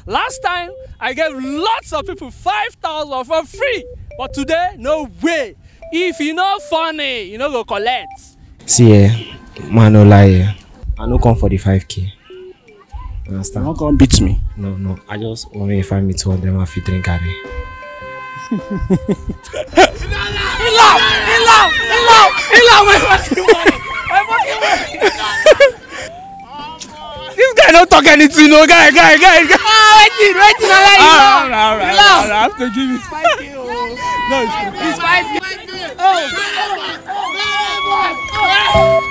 Last time, I gave lots of people 5,000 for free. But today, no way. If you not funny, you know go collect. See, man, no lie. I no come for the 5K. Understand? You're not gonna beat me. No. I just want me to find me 200 and fit drink carry. He laugh. This guy don't talk anything, no guy. Waiting, I have to give it 5K. No, it's 5K. Oh.